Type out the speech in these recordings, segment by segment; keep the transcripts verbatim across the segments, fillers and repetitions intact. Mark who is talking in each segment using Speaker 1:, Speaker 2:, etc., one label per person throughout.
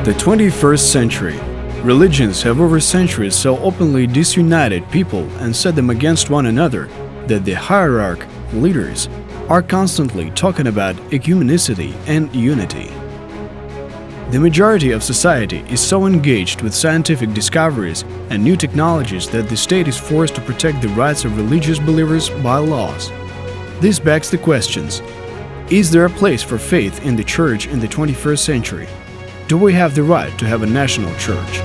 Speaker 1: The twenty-first century. Religions have over centuries so openly disunited people and set them against one another that the hierarch leaders are constantly talking about ecumenicity and unity. The majority of society is so engaged with scientific discoveries and new technologies that the state is forced to protect the rights of religious believers by laws. This begs the questions: is there a place for faith in the church in the twenty-first century? Do we have the right to have a national church?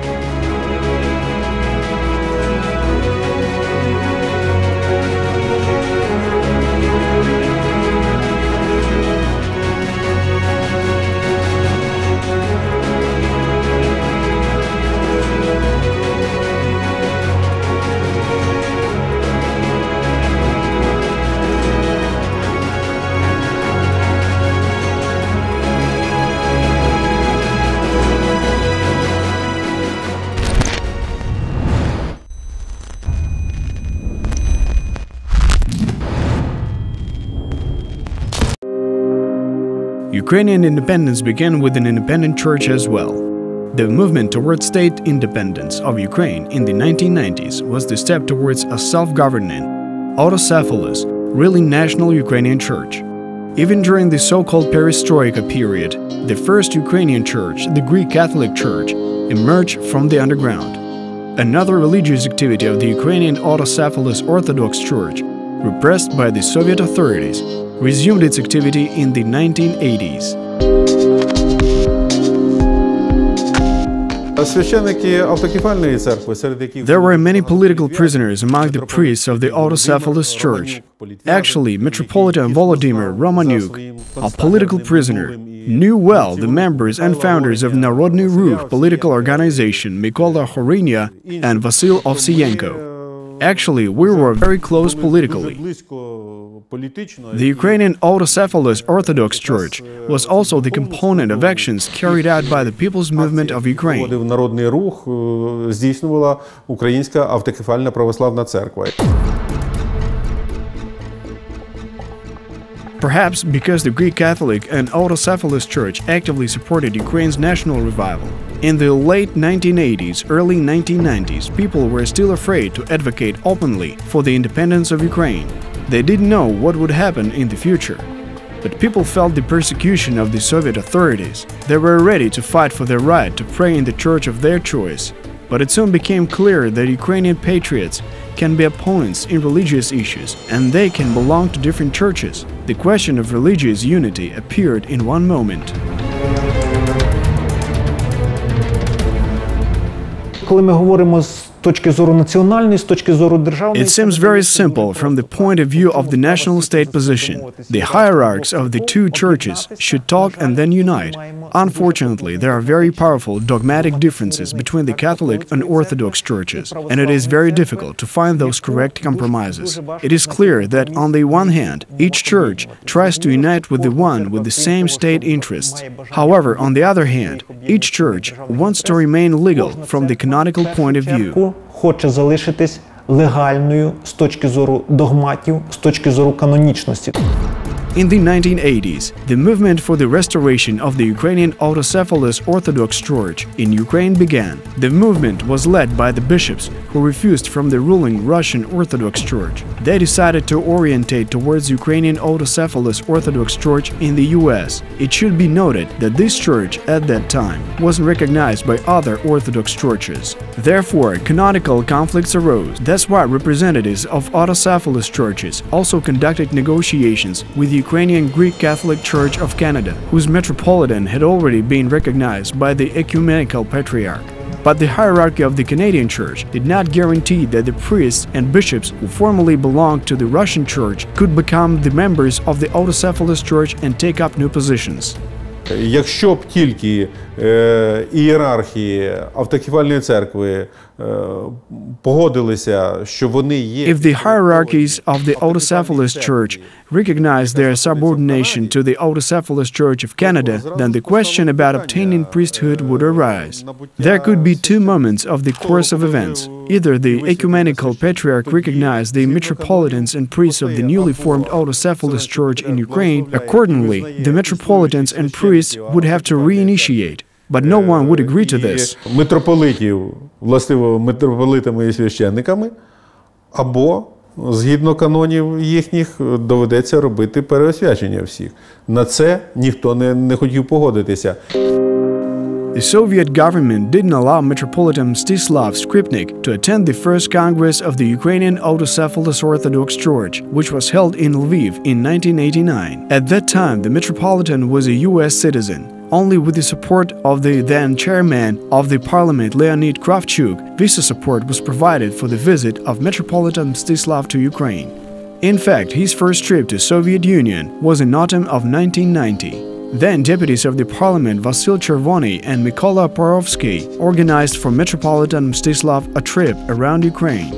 Speaker 1: Ukrainian independence began with an independent church as well. The movement towards state independence of Ukraine in the nineteen nineties was the step towards a self-governing, autocephalous, really national Ukrainian church. Even during the so-called perestroika period, the first Ukrainian church, the Greek Catholic Church, emerged from the underground. Another religious activity of the Ukrainian autocephalous Orthodox Church, repressed by the Soviet authorities, resumed its activity in the nineteen eighties. There were many political prisoners among the priests of the autocephalous church. Actually, Metropolitan Volodymyr Romanuk, a political prisoner, knew well the members and founders of Narodny Ruch political organization Mykola Horynia and Vasyl Ovsiyenko. Actually, we were very close politically. The Ukrainian autocephalous Orthodox Church was also the component of actions carried out by the People's Movement of Ukraine. Perhaps because the Greek Catholic and autocephalous Church actively supported Ukraine's national revival. In the late nineteen eighties, early nineteen nineties, people were still afraid to advocate openly for the independence of Ukraine. They didn't know what would happen in the future. But people felt the persecution of the Soviet authorities. They were ready to fight for their right to pray in the church of their choice. But it soon became clear that Ukrainian patriots can be opponents in religious issues, and they can belong to different churches. The question of religious unity appeared in one moment. It seems very simple from the point of view of the national state position. The hierarchs of the two churches should talk and then unite. Unfortunately, there are very powerful dogmatic differences between the Catholic and Orthodox churches, and it is very difficult to find those correct compromises. It is clear that, on the one hand, each church tries to unite with the one with the same state interests. However, on the other hand, each church wants to remain legal from the canonical point of view.
Speaker 2: Хоче залишитись легальною з точки зору догматів, з точки зору канонічності.
Speaker 1: In the nineteen eighties, the movement for the restoration of the Ukrainian autocephalous Orthodox Church in Ukraine began. The movement was led by the bishops who refused from the ruling Russian Orthodox Church. They decided to orientate towards Ukrainian autocephalous Orthodox Church in the U S. It should be noted that this church at that time wasn't recognized by other Orthodox churches. Therefore, canonical conflicts arose. That's why representatives of autocephalous churches also conducted negotiations with the Ukrainian Greek Catholic Church of Canada, whose metropolitan had already been recognized by the ecumenical patriarch. But the hierarchy of the Canadian Church did not guarantee that the priests and bishops who formerly belonged to the Russian Church could become the members of the autocephalous Church and take up new positions.
Speaker 3: Якщо б тільки е, ієрархії автокефальної церкви е, погодилися, що вони є...
Speaker 1: If the hierarchies of the autocephalous church recognize their subordination to the autocephalous Church of Canada, then the question about obtaining priesthood would arise. There could be two moments of the course of events. Either the ecumenical patriarch recognized the metropolitans and priests of the newly formed autocephalous Church in Ukraine. Accordingly, the metropolitans and priests would have to reinitiate. But no one would agree to this.
Speaker 3: Митрополитів, властиво митрополитами і священниками, або згідно канонів їхніх доведеться робити переосвячення всіх. На це ніхто не, не хотів погодитися.
Speaker 1: The Soviet government didn't allow Metropolitan Mstislav Skripnik to attend the first Congress of the Ukrainian Autocephalous Orthodox Church, which was held in Lviv in nineteen eighty-nine. At that time, the Metropolitan was a U S citizen. Only with the support of the then chairman of the parliament, Leonid Kravchuk, visa support was provided for the visit of Metropolitan Mstislav to Ukraine. In fact, his first trip to Soviet Union was in autumn of nineteen ninety. Then deputies of the parliament Vasil Chervony and Mykola Parovsky organized for Metropolitan Mstislav a trip around Ukraine.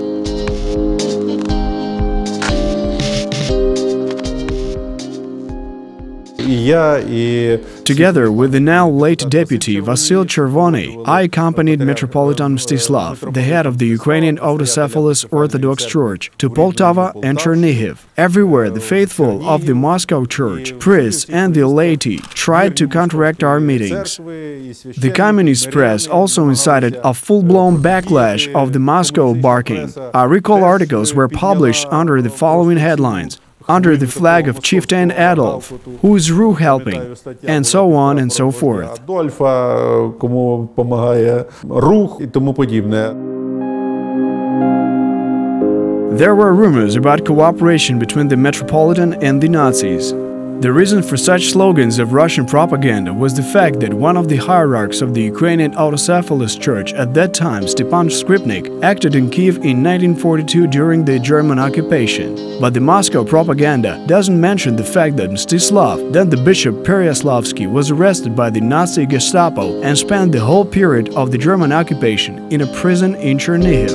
Speaker 1: Together with the now late deputy Vasil Chervony, I accompanied Metropolitan Mstislav, the head of the Ukrainian Autocephalous Orthodox Church, to Poltava and Chernihiv. Everywhere, the faithful of the Moscow Church, priests and the laity tried to counteract our meetings. The communist press also incited a full-blown backlash of the Moscow barking. Our recall articles were published under the following headlines: under the flag of Chieftain Adolf, who is Ru helping, and so on and so forth. There were rumors about cooperation between the Metropolitan and the Nazis. The reason for such slogans of Russian propaganda was the fact that one of the hierarchs of the Ukrainian Autocephalous Church at that time, Stepan Skripnik, acted in Kiev in nineteen forty-two during the German occupation. But the Moscow propaganda doesn't mention the fact that Mstislav, then the Bishop Peryaslavsky, was arrested by the Nazi Gestapo and spent the whole period of the German occupation in a prison in Chernihiv.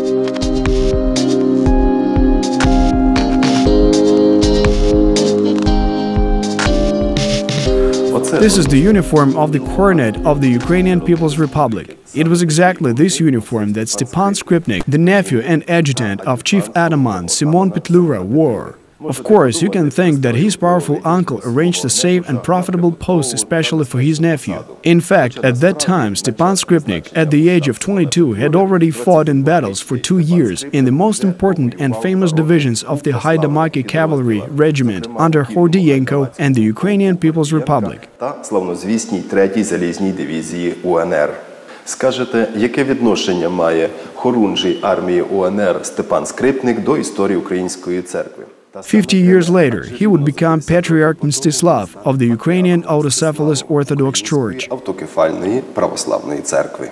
Speaker 1: This is the uniform of the Cornet of the Ukrainian People's Republic. It was exactly this uniform that Stepan Skripnik, the nephew and adjutant of Chief Ataman Simon Petlura, wore. Of course, you can think that his powerful uncle arranged a safe and profitable post especially for his nephew. In fact, at that time, Stepan Skripnik, at the age of twenty-two, had already fought in battles for two years in the most important and famous divisions of the Haidamaki Cavalry Regiment under Hordiyenko and the Ukrainian People's Republic.
Speaker 4: Славнозвісній третій залізній дивізії УНР. Скажете, яке відношення має хорунжий армії УНР Степан Скрипник до історії Української церкви?
Speaker 1: Fifty years later, he would become Patriarch Mstislav of the Ukrainian Autocephalous Orthodox Church.
Speaker 4: Автокефальної православної церкви.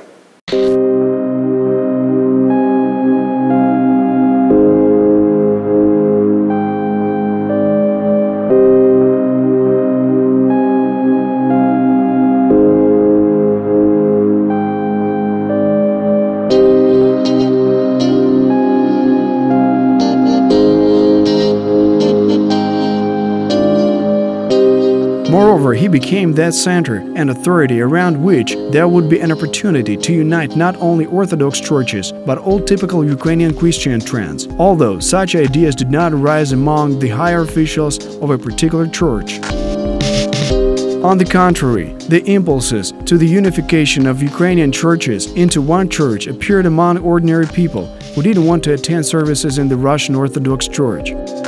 Speaker 1: Moreover, he became that center and authority around which there would be an opportunity to unite not only Orthodox churches, but all typical Ukrainian Christian trends, although such ideas did not arise among the higher officials of a particular church. On the contrary, the impulses to the unification of Ukrainian churches into one church appeared among ordinary people who didn't want to attend services in the Russian Orthodox Church.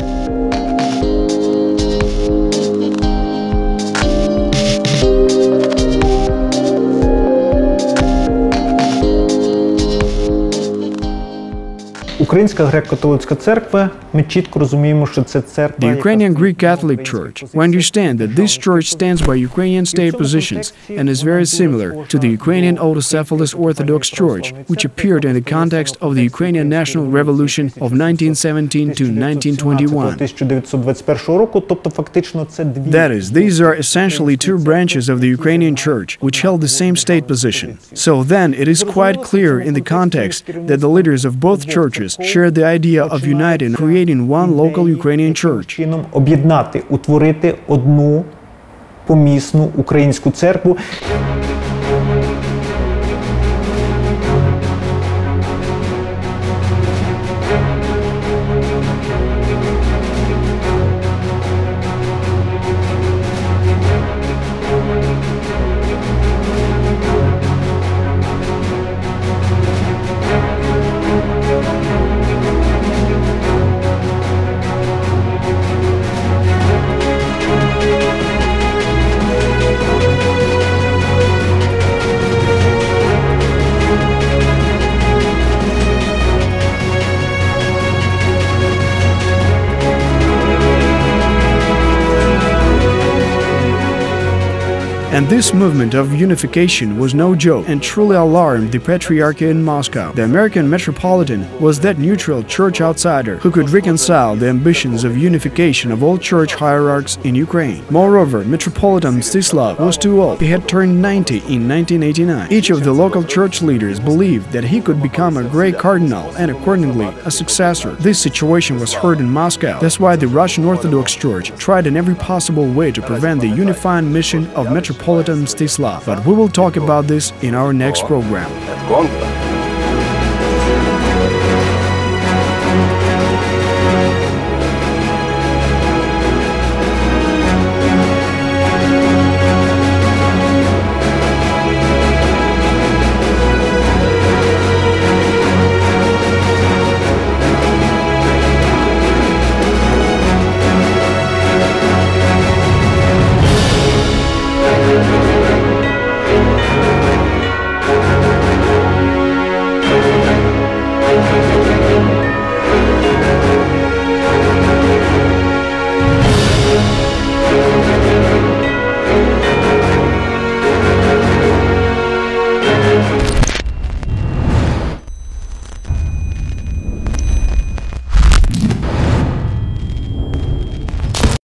Speaker 2: Українська греко-католицька церква, ми чітко розуміємо, що це церква.
Speaker 1: The Ukrainian Greek Catholic Church. We understand that this church stands by Ukrainian state positions and is very similar to the Ukrainian Autocephalous Orthodox Church, which appeared in the context of the Ukrainian National Revolution of nineteen seventeen to nineteen twenty-one. That is, these are essentially two branches of the Ukrainian Church, which held the same state position. So then, it is quite clear in the context that the leaders of both churches shared the idea of uniting, creating one local Ukrainian church.
Speaker 2: Об'єднати, утворити одну помісну українську церкву.
Speaker 1: And this movement of unification was no joke and truly alarmed the Patriarchy in Moscow. The American Metropolitan was that neutral church outsider who could reconcile the ambitions of unification of all church hierarchs in Ukraine. Moreover, Metropolitan Mstislav was too old. He had turned ninety in nineteen eighty-nine. Each of the local church leaders believed that he could become a great cardinal and accordingly a successor. This situation was heard in Moscow. That's why the Russian Orthodox Church tried in every possible way to prevent the unifying mission of Metropolitan Mstislav. But we will talk about this in our next program.
Speaker 4: Contra.